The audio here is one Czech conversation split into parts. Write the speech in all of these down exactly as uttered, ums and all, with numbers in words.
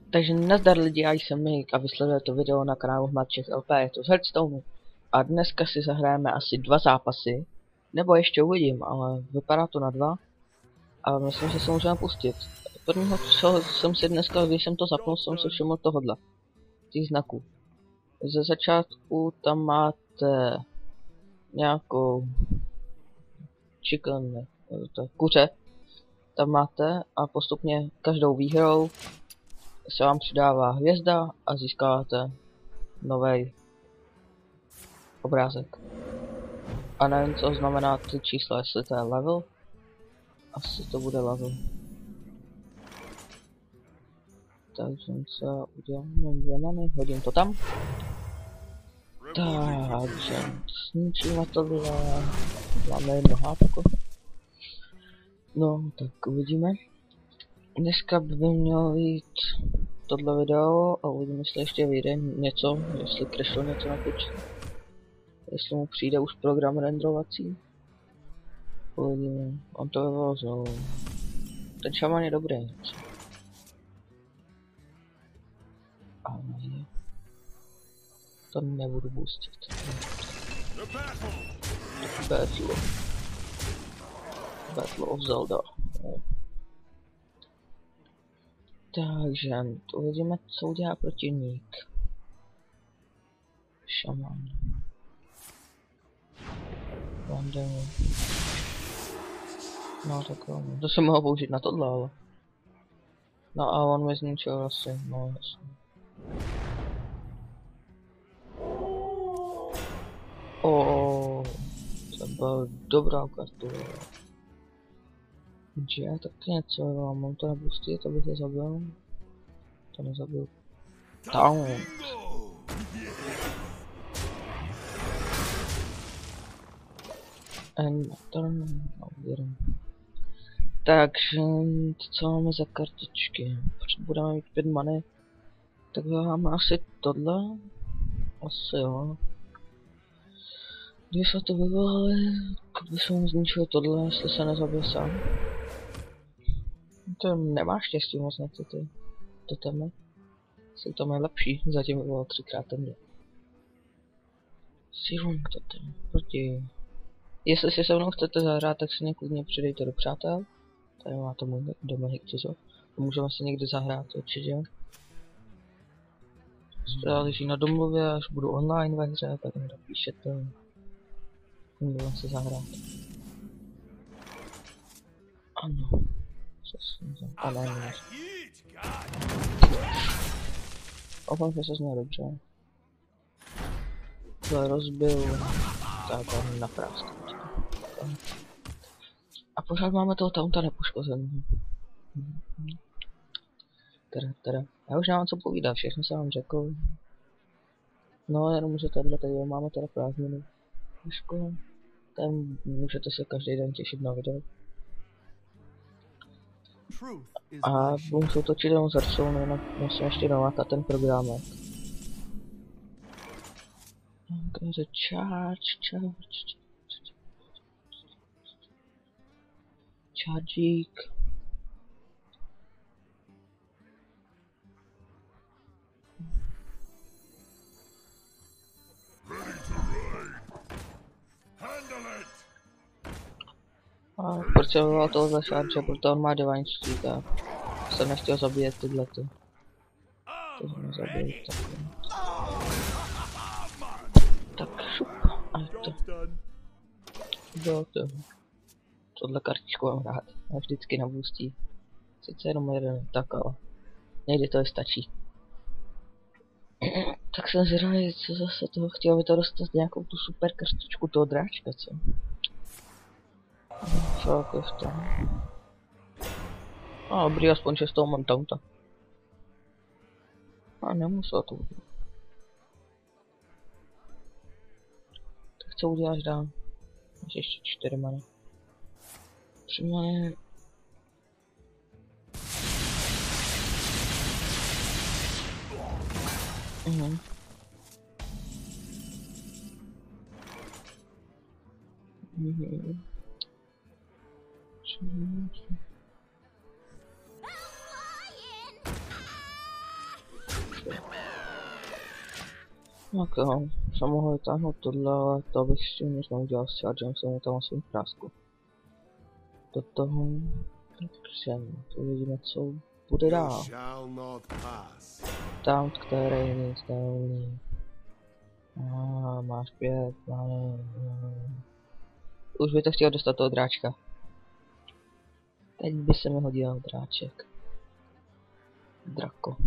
Takže nazdar lidi, já jsem Mick a vy sledujete video na kanálu Hmatček L P, je to z Hearthstoneu. A dneska si zahrajeme asi dva zápasy, nebo ještě uvidím, ale vypadá to na dva. A myslím, že se můžeme pustit. Prvního, co jsem si dneska, když jsem to zapnul, jsem si všiml tohodle. Těch znaků. Ze začátku tam máte nějakou chicken, ne, to je kuře. Tam máte a postupně každou výhrou se vám přidává hvězda a získáváte nový obrázek. A nevím, co znamená ty čísla, jestli to je level. Asi to bude level. Takže co udělám? Mám dvě many, hodím to tam. Takže sničíme tohle. Máme jedno hápko. No, tak uvidíme. Dneska by mělo jít tohle video a uvidíme, jestli ještě vyjde něco, jestli crashlo něco na počtu. Jestli mu přijde už program renderovací. Uvidíme, on to vyvozil. Ten šaman je dobrý. Ale to nebudu boostit. Battle. Battle of Zelda. Takže uvidíme, co udělá protivník. Šaman. Vandal. No tak jo, to jsem mohl použít na tohle, ale. No a on mi zničil asi, no jasně. O, to byla dobrá kartu. Že, tak něco, jo, mám to neboostit, abych je zabil. To nezabil. Down. And turn, no, věrím. Takže, co máme za kartičky? Budeme mít pět many. Tak máme asi tohle. Asi jo. Když jsme to vyvolali, když jsme mu zničili tohle, jestli se nezabil sám. To nemá štěstí moc na ty ty totemy. Jsou tam lepší, zatím vyvolal třikrát tenhle. Serum totem, proti. Jestli si se mnou chcete zahrát, tak si mě klidně přidejte do přátel. Tady máte můj domek, co? Můžeme si někdy zahrát určitě. Záleží na domluvě, až budu online ve hře, tak mi napíšete. Můžeme si zahrát. Ano. A ne, ne. Opam, že se zná dobře. To rozbil. Tak on na prásku. A pořád máme toho taunta nepoškozený. Teda, teda. Já už nemám co povídat, všechno jsem vám řekl. No, jenom že tadyhle tady máme teda prázdniny. Škola. Tam můžete se každý den těšit na video. A budu se točit jenom z Hearthstone, jinak musím ještě nalátat ten programek. Takže charge, charge, chargík. A proč jsem vyvolal toho za charge, protože on má divine streak a jsem nechtěl zabíjet tyhlety. To jsem zabít takhle. Tak šup, a to. Jo, to. Tohle kartičku mám rád, já vždycky nabustí. Sice jenom jeden, tak ale někdy to je stačí. Tak jsem zvědavý, co zase toho chtěl by to dostat nějakou tu super kartičku toho dráčka, co? Cokoliv tam. A dobrý, aspoň že z toho mám taunta. A nemusel to udělat. Tak co uděláš dál? Máš ještě čtyři many. Tři many. Mhm. Mhm. Tak jo, jsem mohl vytáhnout tohle, ale to bych s tím nic neudělal, s chargem jsem mu tam asi prásku. Do toho... Křem, to uvidíme, co bude dál. Tam, který nic neumí. Ah, máš pět, máme... Už by to chtěl dostat toho dráčka. Teď by se mi hodil dráček. Drako.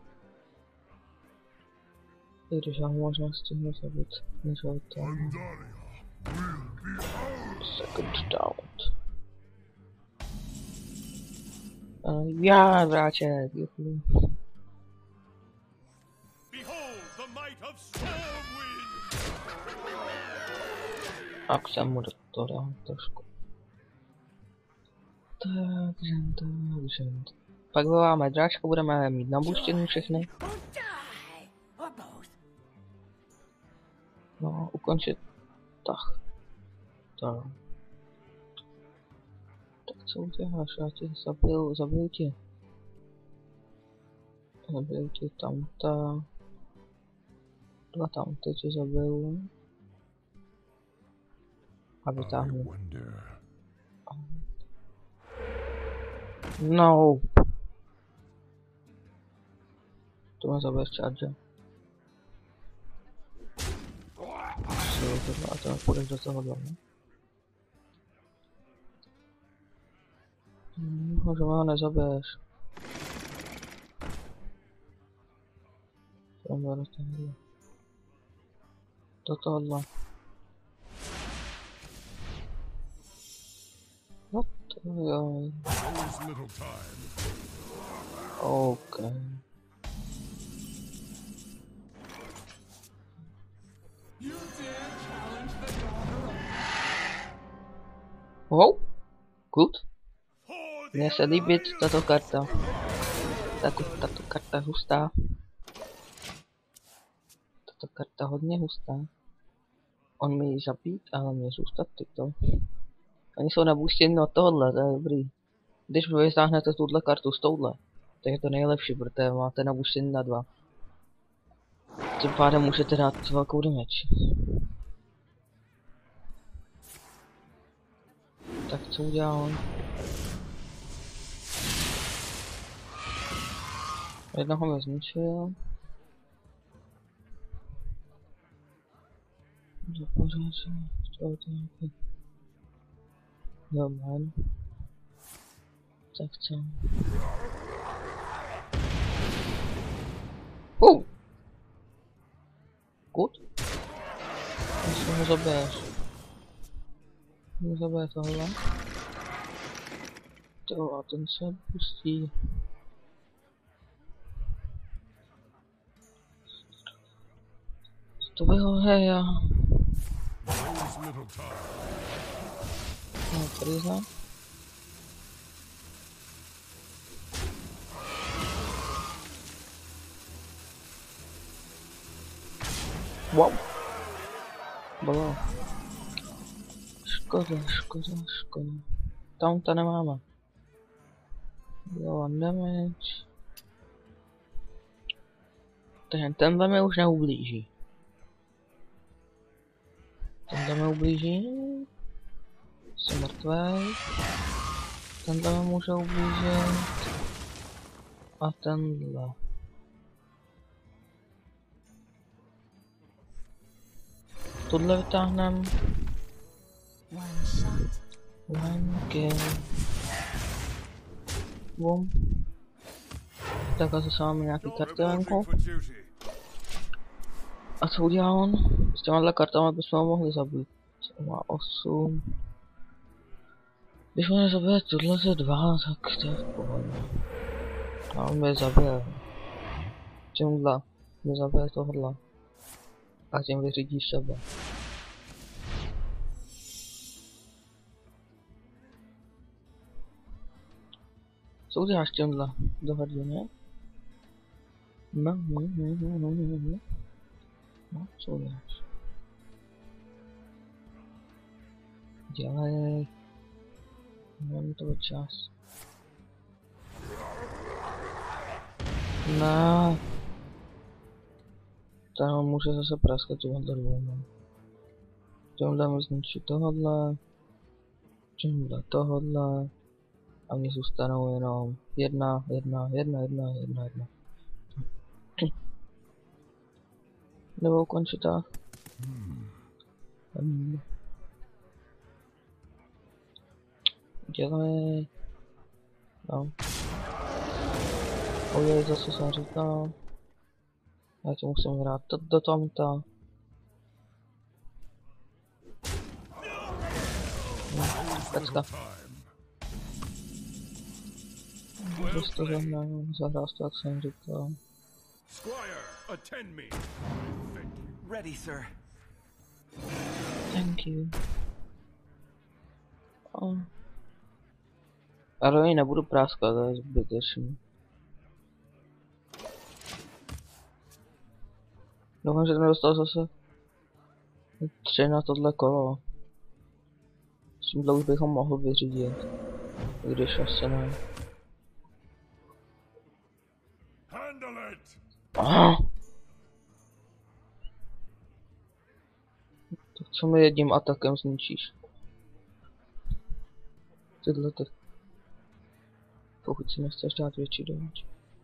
I když já ho možná stihnu zabít, než ho to... Second down. Uh, já, dráček, děkuji. Tak jsem mu do toho dal trošku. Takže, takže... Pak vyvoláme dráčku, budeme mít nabuštěný všechny. No, ukončit... Tak. Tak. Tak co uděláš? Já tě zabiju, zabiju tě. Zabiju tě tamta. Dva tamty tě zabiju. A vytáhnu. No. To má zabiješ charge. A to půjdeš do toho domu. Možná ho nezabiješ. Do tohohle. No to jo. OK. Wow, good. Mně se líbí tato karta. Tato, tato karta hustá. Tato karta hodně hustá. On mi ji zabít, ale mě zůstat tyto. Oni jsou nabůstěni od tohohle, to je dobrý. Když vy vytáhnete tuhle kartu s touhle, tak je to nejlepší, protože máte nabůstěni na dva. Tím pádem můžete dát velkou damage. Tak co udělá on? Jednoho mě zničil. Do pořádku, to je to nějaký... Jo, man. Tak co? Uh! Good? Jestli ho zabiješ. Ho zabije tohle. To a ten se pustí. To by ho heja. No, priznám. Wow. Bylo. Škoda, škoda, škoda. Tam to nemáme. Jo, damage. Takže tenhle mi už neublíží. Tenhle mi ublíží. Jsem mrtvý. Tenhle mi může ublížit. A tenhle. Tohle vytáhnem. One kill. Bum. Tak asi se máme nějaký kartelánko. A co udělá on? S těma kartama bychom ho mohli zabít. Má osm. Když on nezabije tohle ze dva, tak to je v pohodě. A on mě zabije. Tímhle. Mě zabije tohle. A tím vyřídíš sebe. Co uděláš tímhle? Dohodně, ne? No, no, no, no, no, no, no. No, co uděláš? Dělej. Mám to čas. No. Ten může zase praskat tímhle dvouma. Tímhle mi zničit tohodle. Tímhle tohodle. A mně zůstanou jenom jedna, jedna, jedna, jedna, jedna, jedna. Nebo ukončit tak. Hmm. Dělej. No. Ojej, zase jsem říkal. Já ti musím hrát do, do tomto. Pecka. Když to zahrál, zahrál to, jak jsem říkal. Ready, sir. Thank you. Oh. Ale nebudu práskat, to je zbytečný. Doufám, že jsem dostal zase tři na tohle kolo. S tímhle už bychom mohli vyřídit. I když asi ne. Aha. Tak co mi jedním atakem zničíš? Tyhle ty. Pokud si nechceš dát větší damage.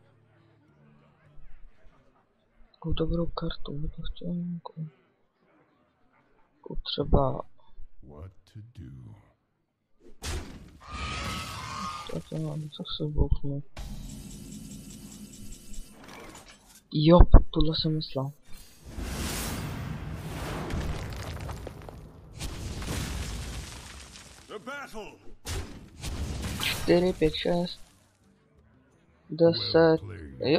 Takovou dobrou kartu, to chtěl nějakou. Takovou třeba... Tak to mám, tak se bouknu. Jo, tohle jsem myslel. čtyři, pět, šest. deset. Jo.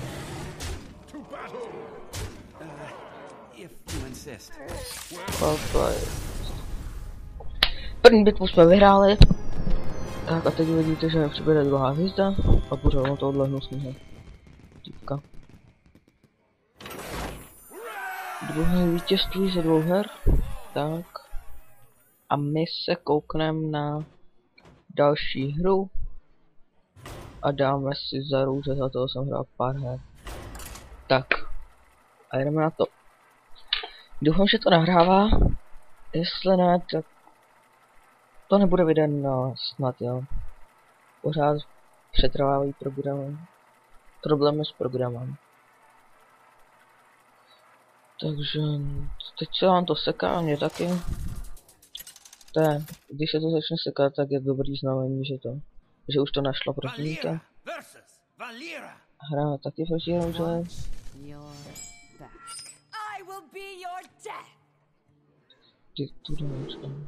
První bitvu jsme vyhráli. Tak a teď vidíte, že přibude druhá hvězda a bude ono tohle hnusného týpka. Druhé vítězství ze dvou her. Tak. A my se koukneme na další hru. A dáme si za růže, za toho jsem hrál pár her. Tak. A jdeme na to. Doufám, že to nahrává. Jestli ne, tak to nebude vydán snad, jo. Pořád přetrvávají programy. Problémy s programem. Takže teď se vám to seká, mě taky. To je, když se to začne sekat, tak je dobrý znamení, že to, že už to našlo protivníka. Hra taky proti růže. Ty tu domáčka.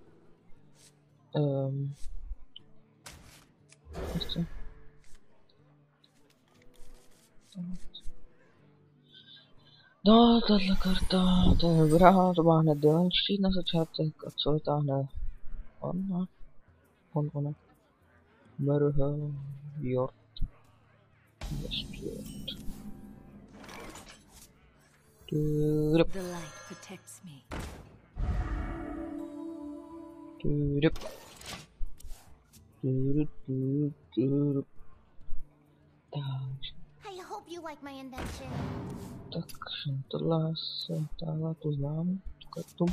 Ehm. Ještě. No, tahle karta, to je dobrá, to má hned Dylan štít na začátek a co vytáhne? On, no? On, ona. Merhe, Jord. Westjord. Tudup. Tudup. Tudup, tudup, tudup. Takže. Takže tohle se táhle tu znám, tu kartu.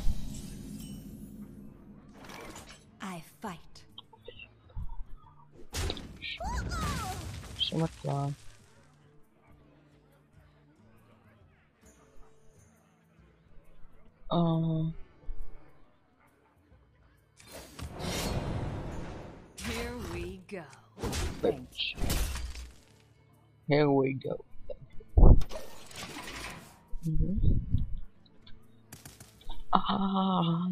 I fight. Jsem mrtvá. Uh, Here we go. bitch. Here we go. Mm-hmm. Ah,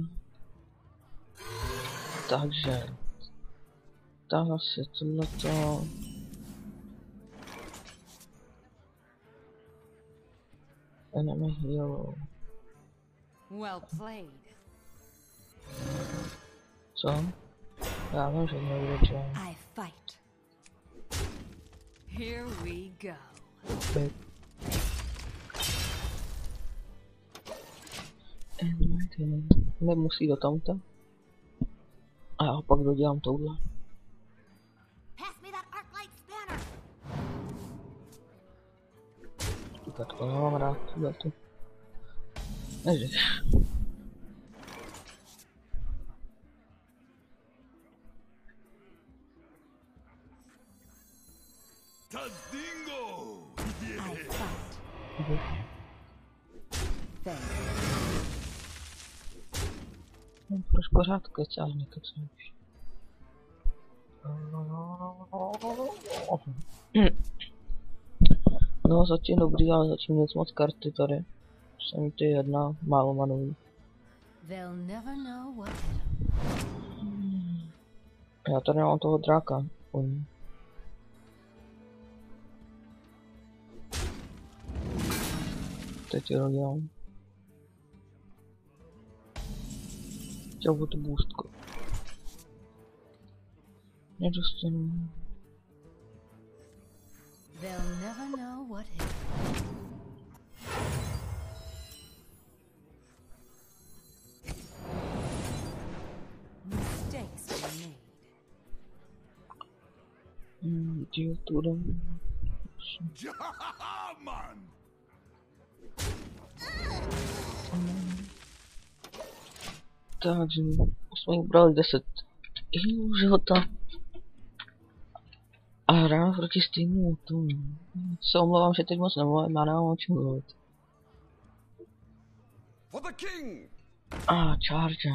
takže tam si tohleto. Enemy hero. Well played. Co? Já vím, že nebude čo. I fight. Here we go. Bit. Nemusí do tomto. A já pak dodělám touhle. Tak to mám rád, tuhle tu. Nežeš. Tazdingo! I fight. Mhm. Thank No, proč pořád kecáš, nekecáš? No, zatím dobrý, ale zatím nic moc karty tady. Jsem ty jedna, málo manují. They'll never know what hit 'em. Já tady mám toho dráka. On. Teď ti rozdělám. Chtěl tu boostku. Nedostanu. They'll never know what hit 'em. Mistakes were made. Hmm, díl tu dám. Man! Takže jsme jich brali deset života. A hrál proti Steamu, to se omlouvám, že teď moc nemluvím, já nemám o čem mluvit. For the king! A, ah, charge.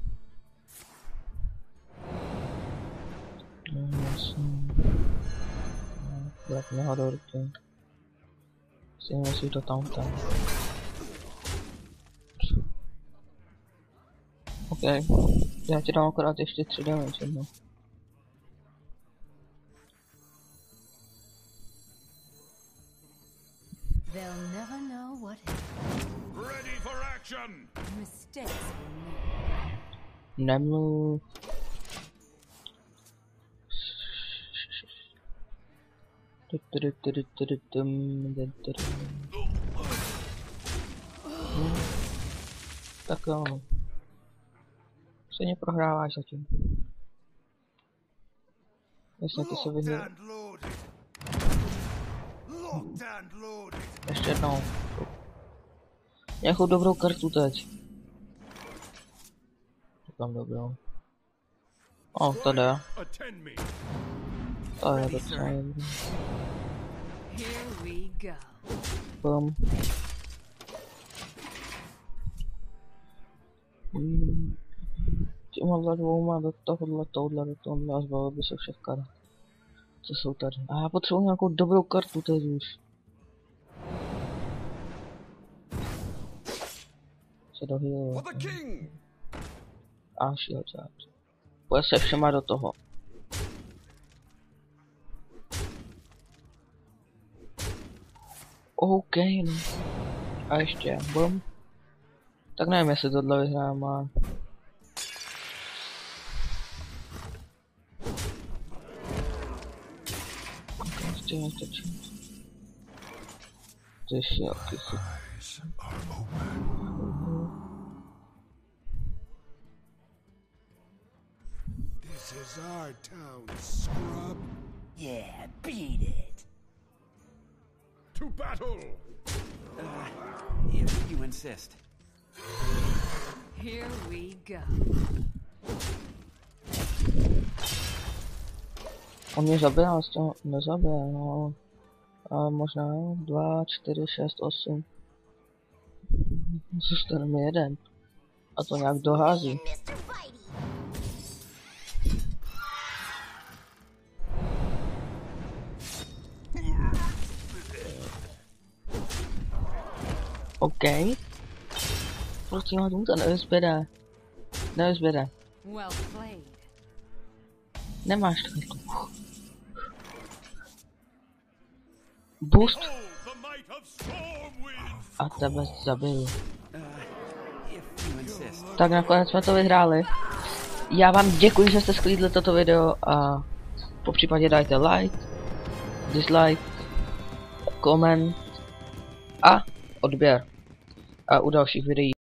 No, jasně. No, tak nehadorky. Si musí to tam tam. OK, já ti dám akorát ještě tři damage jedno. They'll never know what hit 'em. Ready for action! Mistakes were made. Nemluv. Tak jo. Stejně prohráváš zatím. Jasně, ty se vyhýl. Locked and loaded. Locked and loaded. Ještě jednou. Nějakou dobrou kartu teď. Říkám dobrou. O, tady je. Attend me. To je docela dobrý. Here we go. Bum. Hmm. Těmhle dvouma do tohohle, tohle, do tohohle a zbavil by se všech karet. Co jsou tady? A já potřebuji nějakou dobrou kartu teď už. Se dohýlil. For the king! A shield charge. Pojď se všema do toho. OK, no. A ještě, bum. Tak nevím, jestli tohle vyhrám, ale... Ok, ještě nestačí. Ty šielky si. Eyes are open. This is our town, scrub. Yeah, beat it. To battle! Uh, if you insist. Here we go. On mě zabije, ale z toho nezabije, no. Ale možná dva, čtyři, šest, osm. Zůstane mi jeden. A to nějak dohází. OK. Proč tímhle tomu to nevyzběre? Nevyzběre. Well played. Nemáš to. Boost. Behold the might of Stormwind! A tebe zabiju. Uh, if you insist. Tak nakonec jsme to vyhráli. Já vám děkuji, že jste sklídli toto video a po případě dajte like, dislike, koment a odběr. A u dalších videí